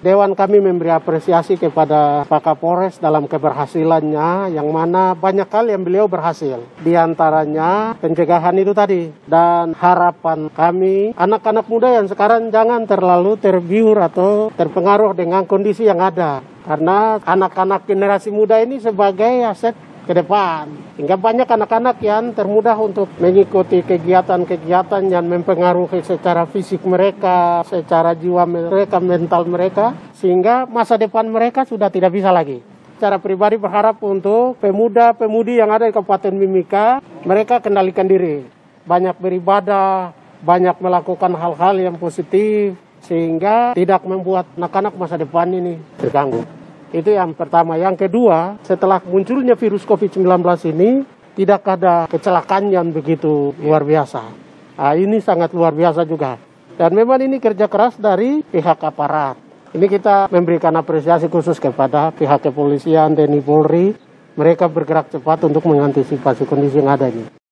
Dewan kami memberi apresiasi kepada Pak Kapolres dalam keberhasilannya, yang mana banyak hal yang beliau berhasil. Di antaranya pencegahan itu tadi. Dan harapan kami, anak-anak muda yang sekarang jangan terlalu tergiur atau terpengaruh dengan kondisi yang ada. Karena anak-anak generasi muda ini sebagai aset ke depan. Hingga banyak anak-anak yang termudah untuk mengikuti kegiatan-kegiatan yang mempengaruhi secara fisik mereka, secara jiwa mereka, mental mereka, sehingga masa depan mereka sudah tidak bisa lagi. Secara pribadi berharap untuk pemuda-pemudi yang ada di Kabupaten Mimika, mereka kendalikan diri. Banyak beribadah, banyak melakukan hal-hal yang positif, sehingga tidak membuat anak-anak masa depan ini terganggu. Itu yang pertama. Yang kedua, setelah munculnya virus COVID-19 ini, tidak ada kecelakaan yang begitu luar biasa. Nah, ini sangat luar biasa juga. Dan memang ini kerja keras dari pihak aparat. Ini kita memberikan apresiasi khusus kepada pihak kepolisian, TNI Polri. Mereka bergerak cepat untuk mengantisipasi kondisi yang ada ini.